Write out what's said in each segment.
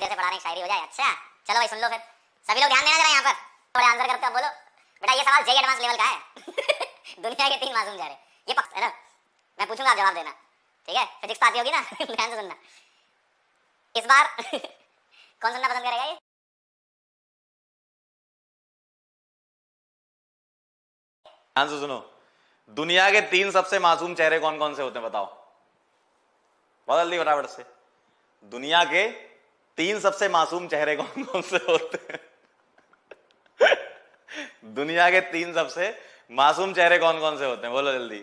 से पढ़ा रहे हैं, शायरी हो जाए। अच्छा चलो भाई सुन लो फिर, सभी लोग ध्यान देना जरा यहाँ पर, बड़े आंसर करते हो। बोलो बेटा ये सवाल जेई एडवांस लेवल का है। दुनिया के 3 मासूम चेहरे, ये पक्का है ना, मैं पूछूंगा आप जवाब देना, ठीक है? फिजिक्स तो आती होगी ना? ध्यान से सुनना इस बार। कौन सुनना पसंद करेगा ये? ध्यान से सुनो, दुनिया के 3 सबसे मासूम चेहरे कौन कौन से होते हैं बताओ, बहुत जल्दी फटाफट से। दुनिया के 3 सबसे मासूम चेहरे कौन कौन से होते हैं? दुनिया के 3 सबसे मासूम चेहरे कौन कौन से होते हैं, बोलो जल्दी।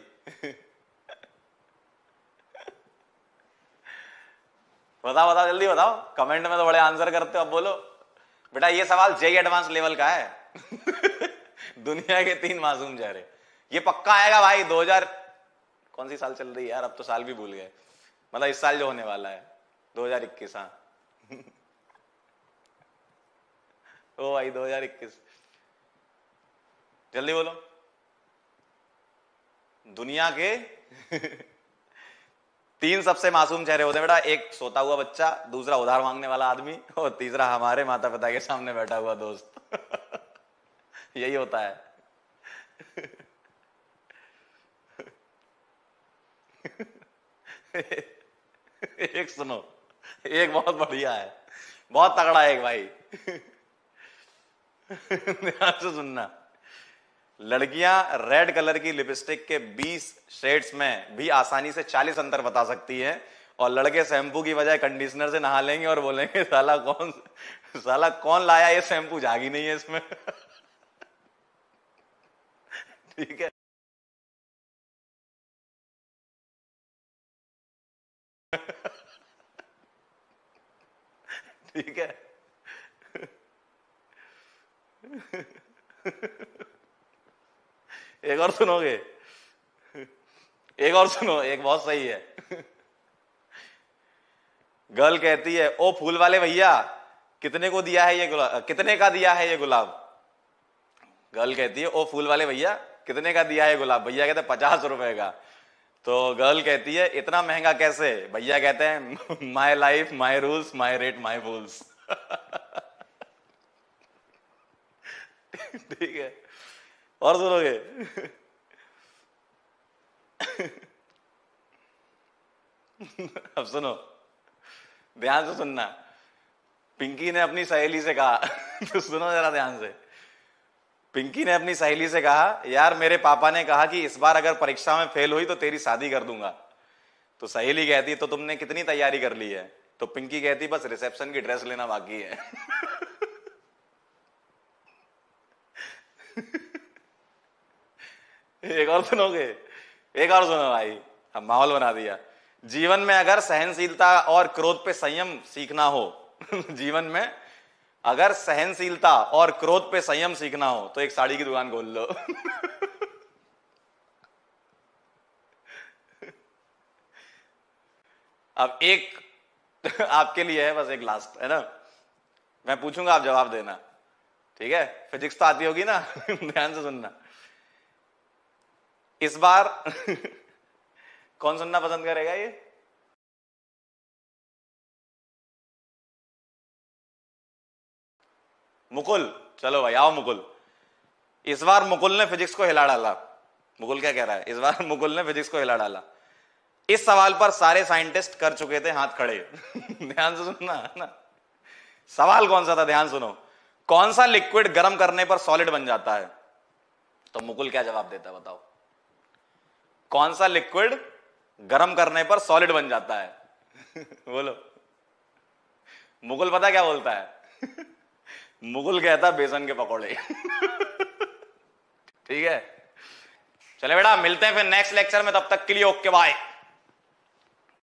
बताओ बताओ जल्दी बताओ, कमेंट में तो बड़े आंसर करते हो। अब बोलो बेटा ये सवाल जेई एडवांस लेवल का है। दुनिया के 3 मासूम चेहरे, ये पक्का आएगा भाई। 2000 कौन सी साल चल रही है यार, अब तो साल भी भूल गए, मतलब इस साल जो होने वाला है 2021। हाँ ओ भाई 2021, जल्दी बोलो। दुनिया के 3 सबसे मासूम चेहरे होते हैं बेटा, एक सोता हुआ बच्चा, दूसरा उधार मांगने वाला आदमी, और तीसरा हमारे माता पिता के सामने बैठा हुआ दोस्त। यही होता है। एक सुनो, एक बहुत बढ़िया है, बहुत तगड़ा है एक भाई। ध्यान से सुनना, लड़कियां रेड कलर की लिपस्टिक के 20 शेड्स में भी आसानी से 40 अंतर बता सकती हैं, और लड़के शैम्पू की बजाय कंडीशनर से नहा लेंगे और बोलेंगे साला कौन लाया ये शैम्पू, झागी नहीं है इसमें। ठीक है। ठीक है। एक और सुनोगे? एक और सुनो, एक बहुत सही है। गर्ल कहती है ओ फूल वाले भैया कितने को दिया है ये गुलाब, कितने का दिया है ये गुलाब? गर्ल कहती है ओ फूल वाले भैया कितने का दिया है गुलाब? भैया कहते 50 रुपए का। तो गर्ल कहती है इतना महंगा कैसे? भैया कहते हैं my life my rules my rate my fools. ठीक है, और सुनोगे? अब सुनो, ध्यान से सुनना। पिंकी ने अपनी सहेली से कहा, तो सुनो जरा ध्यान से। पिंकी ने अपनी सहेली से कहा यार मेरे पापा ने कहा कि इस बार अगर परीक्षा में फेल हुई तो तेरी शादी कर दूंगा। तो सहेली कहती तो तुमने कितनी तैयारी कर ली है? तो पिंकी कहती बस रिसेप्शन की ड्रेस लेना बाकी है। एक और सुनोगे? एक और सुनो भाई, अब माहौल बना दिया। जीवन में अगर सहनशीलता और क्रोध पे संयम सीखना हो, जीवन में अगर सहनशीलता और क्रोध पे संयम सीखना हो तो एक साड़ी की दुकान खोल लो। अब एक आपके लिए है, बस एक लास्ट है ना, मैं पूछूंगा आप जवाब देना, ठीक है? फिजिक्स तो आती होगी ना? ध्यान से सुनना। इस बार कौन सुनना पसंद करेगा ये? मुकुल, चलो भाई आओ मुकुल। इस बार मुकुल ने फिजिक्स को हिला डाला। मुकुल क्या कह रहा है? इस बार मुकुल ने फिजिक्स को हिला डाला। इस सवाल पर सारे साइंटिस्ट कर चुके थे हाथ खड़े। ध्यान से सुनना ना, सवाल कौन सा था? ध्यान सुनो। कौन सा लिक्विड गर्म करने पर सॉलिड बन जाता है? तो मुकुल क्या जवाब देता है बताओ? कौन सा लिक्विड गर्म करने पर सॉलिड बन जाता है? बोलो। मुकुल पता क्या बोलता है? मुकुल कहता बेसन के पकौड़े। ठीक है, चले बेटा मिलते हैं फिर नेक्स्ट लेक्चर में, तब तक के लिए ओके बाय।